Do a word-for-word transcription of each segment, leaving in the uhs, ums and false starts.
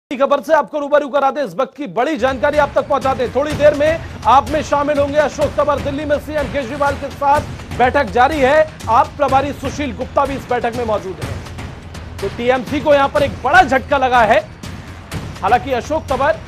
खबर से आपको रूबरू कराते इस वक्त की बड़ी जानकारी आप तक पहुंचाते हैं। थोड़ी देर में आप में शामिल होंगे अशोक तंवर। दिल्ली में सीएम केजरीवाल के साथ बैठक जारी है। आप प्रभारी सुशील गुप्ता भी इस बैठक में मौजूद हैं। तो टीएमसी को यहां पर एक बड़ा झटका लगा है। हालांकि अशोक तंवर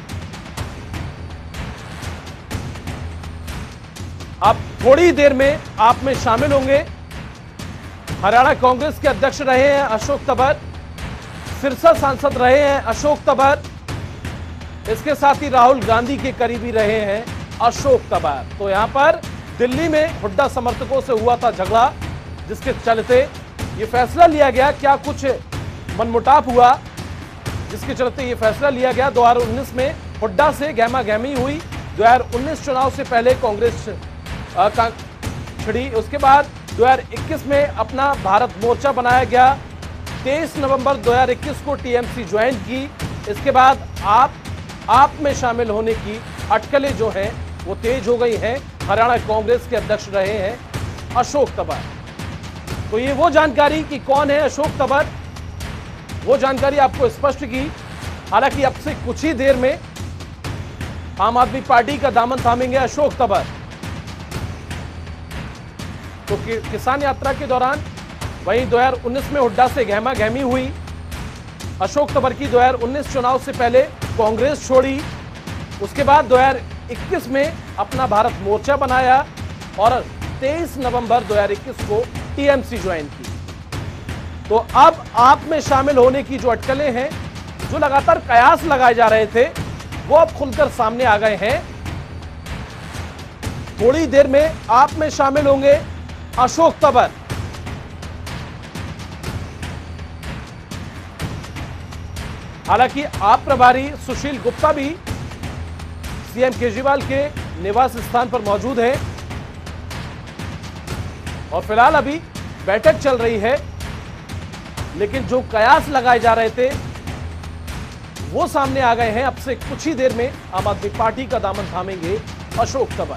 आप थोड़ी देर में आप में शामिल होंगे। हरियाणा कांग्रेस के अध्यक्ष रहे हैं अशोक तंवर, सिरसा सांसद रहे हैं अशोक तंवर, इसके साथ ही राहुल गांधी के करीबी रहे हैं अशोक तंवर। तो यहां पर दिल्ली में हुड्डा समर्थकों से हुआ था झगड़ा, जिसके चलते यह फैसला लिया गया। क्या कुछ मनमुटाव हुआ जिसके चलते यह फैसला लिया गया। दो हजार उन्नीस में हुड्डा से गहमा गहमी हुई। दो हजार उन्नीस चुनाव से पहले कांग्रेस का छिड़ी। उसके बाद दो हजार इक्कीस में अपना भारत मोर्चा बनाया गया। तेईस नवंबर दो हजार इक्कीस को टीएमसी ज्वाइन की। इसके बाद आप आप में शामिल होने की अटकलें जो हैं वो तेज हो गई हैं। हरियाणा कांग्रेस के अध्यक्ष रहे हैं अशोक तंवर। तो ये वो जानकारी कि कौन है अशोक तंवर, वो जानकारी आपको स्पष्ट की। हालांकि अब से कुछ ही देर में आम आदमी पार्टी का दामन थामेंगे अशोक तंवर। तो कि, किसान यात्रा के दौरान वहीं दो हजार उन्नीस में हुड्डा से गहमा गहमी हुई। अशोक तंवर की दो हजार उन्नीस चुनाव से पहले कांग्रेस छोड़ी। उसके बाद दो हजार इक्कीस में अपना भारत मोर्चा बनाया और तेईस नवंबर दो हजार इक्कीस को टीएमसी ज्वाइन की। तो अब आप में शामिल होने की जो अटकलें हैं, जो लगातार कयास लगाए जा रहे थे, वो अब खुलकर सामने आ गए हैं। थोड़ी देर में आप में शामिल होंगे अशोक तंवर। हालांकि आप प्रभारी सुशील गुप्ता भी सीएम केजरीवाल के निवास स्थान पर मौजूद हैं और फिलहाल अभी बैठक चल रही है। लेकिन जो कयास लगाए जा रहे थे वो सामने आ गए हैं। अब से कुछ ही देर में आम आदमी पार्टी का दामन थामेंगे अशोक तंवर।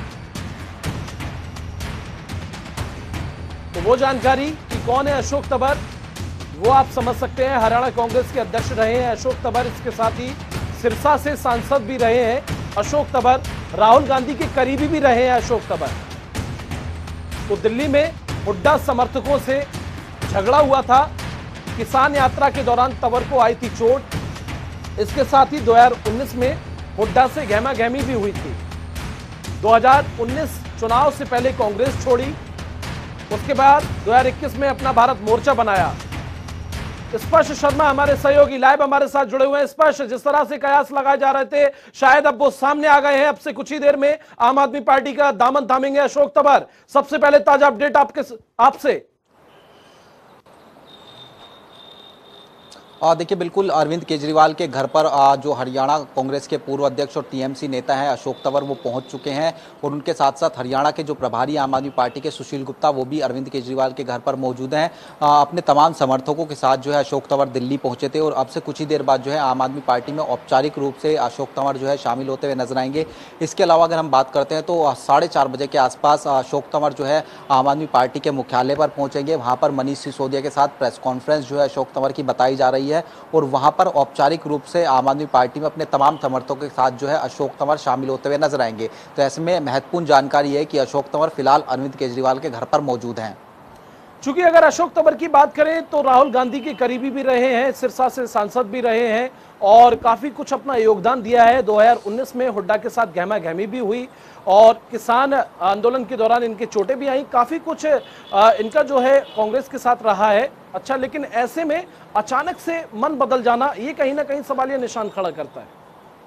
तो वो जानकारी कि कौन है अशोक तंवर, वो आप समझ सकते हैं। हरियाणा कांग्रेस के अध्यक्ष रहे हैं अशोक तंवर। इसके साथ ही सिरसा से सांसद भी रहे हैं अशोक तंवर। राहुल गांधी के करीबी भी रहे हैं अशोक तंवर। तो दिल्ली में हुड्डा समर्थकों से झगड़ा हुआ था। किसान यात्रा के दौरान तंवर को आई थी चोट। इसके साथ ही दो हजार उन्नीस में हुड्डा से गहमा गहमी भी हुई थी। दो हजार उन्नीस चुनाव से पहले कांग्रेस छोड़ी। उसके बाद दो हजार इक्कीस में अपना भारत मोर्चा बनाया। स्पर्श शर्मा हमारे सहयोगी लाइव हमारे साथ जुड़े हुए हैं। स्पर्श, जिस तरह से कयास लगाए जा रहे थे शायद अब वो सामने आ गए हैं। अब से कुछ ही देर में आम आदमी पार्टी का दामन थामेंगे अशोक तंवर। सबसे पहले ताजा अपडेट आपके आपसे। देखिए, बिल्कुल अरविंद केजरीवाल के घर पर आ, जो हरियाणा कांग्रेस के पूर्व अध्यक्ष और टीएमसी नेता हैं अशोक तंवर, वो पहुंच चुके हैं। और उनके साथ साथ हरियाणा के जो प्रभारी आम आदमी पार्टी के सुशील गुप्ता, वो भी अरविंद केजरीवाल के घर पर मौजूद हैं। आ, अपने तमाम समर्थकों के साथ जो है अशोक तंवर दिल्ली पहुंचे थे। और अब से कुछ ही देर बाद जो है आम आदमी पार्टी में औपचारिक रूप से अशोक तंवर जो है शामिल होते हुए नजर आएंगे। इसके अलावा अगर हम बात करते हैं तो साढ़े चार बजे के आसपास अशोक तंवर जो है आम आदमी पार्टी के मुख्यालय पर पहुंचेंगे। वहाँ पर मनीष सिसोदिया के साथ प्रेस कॉन्फ्रेंस जो है अशोक तंवर की बताई जा रही है। और वहाँ पर औपचारिक रूप से आम आदमी पार्टी में अपने तमाम समर्थकों के साथ जो है अशोक तंवर शामिल होते हुए नजर आएंगे। तो ऐसे में महत्वपूर्ण जानकारी है कि अशोक तंवर फिलहाल अरविंद केजरीवाल के घर पर मौजूद हैं। चूंकि अगर अशोक तंवर की बात करें तो राहुल गांधी के करीबी भी रहे हैं, सिरसा से सांसद भी रहे हैं और काफी कुछ अपना योगदान दिया है। दो हजार उन्नीस में हुड्डा के साथ गहमा गहमी भी हुई और किसान आंदोलन के दौरान इनके चोटें भी आई। काफी कुछ इनका जो है कांग्रेस के साथ रहा है। अच्छा, लेकिन ऐसे में अचानक से मन बदल जाना, ये कहीं ना कहीं सवालिया निशान खड़ा करता है।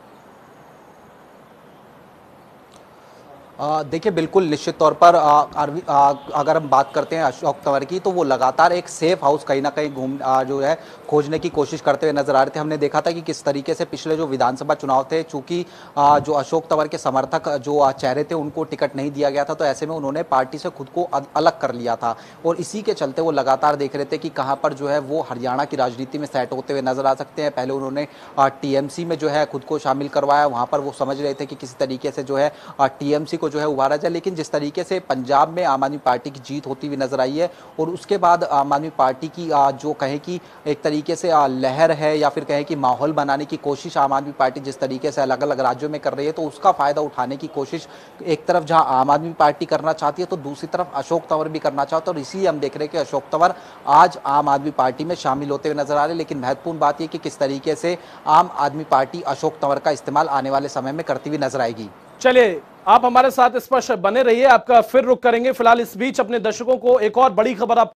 देखिए, बिल्कुल निश्चित तौर पर आ, आ, अगर हम बात करते हैं अशोक तंवर की, तो वो लगातार एक सेफ हाउस कहीं ना कहीं घूम जो है खोजने की कोशिश करते हुए नजर आ रहे थे। हमने देखा था कि किस तरीके से पिछले जो विधानसभा चुनाव थे, चूंकि जो अशोक तंवर के समर्थक जो चेहरे थे उनको टिकट नहीं दिया गया था, तो ऐसे में उन्होंने पार्टी से खुद को अलग कर लिया था। और इसी के चलते वो लगातार देख रहे थे कि कहाँ पर जो है वो हरियाणा की राजनीति में सेट होते हुए नजर आ सकते हैं। पहले उन्होंने टीएमसी में जो है खुद को शामिल करवाया, वहाँ पर वो समझ रहे थे कि किसी तरीके से जो है टीएमसी को जो है उभारा जाए। लेकिन जिस तरीके से पंजाब में आम आदमी पार्टी की जीत होती हुई नजर आई है और उसके बाद आम आदमी पार्टी की जो कहें कि एक तरीके से लहर है या फिर कहें कि माहौल बनाने की कोशिश आम आदमी पार्टी जिस तरीके से अलग अलग राज्यों में कर रही है, तो उसका फायदा उठाने की कोशिश एक तरफ जहां आम आदमी पार्टी करना चाहती है तो दूसरी तरफ अशोक तंवर भी करना चाहता है। और इसलिए हम देख रहे हैं कि अशोक तंवर आज आम आदमी पार्टी में शामिल होते हुए नजर आ रहे हैं। लेकिन महत्वपूर्ण बात यह कि किस तरीके से आम आदमी पार्टी अशोक तंवर का इस्तेमाल आने वाले समय में करती हुई नजर आएगी। चलिए, आप हमारे साथ इस पर बने रहिए, आपका फिर रुख करेंगे। फिलहाल इस बीच अपने दर्शकों को एक और बड़ी खबर आप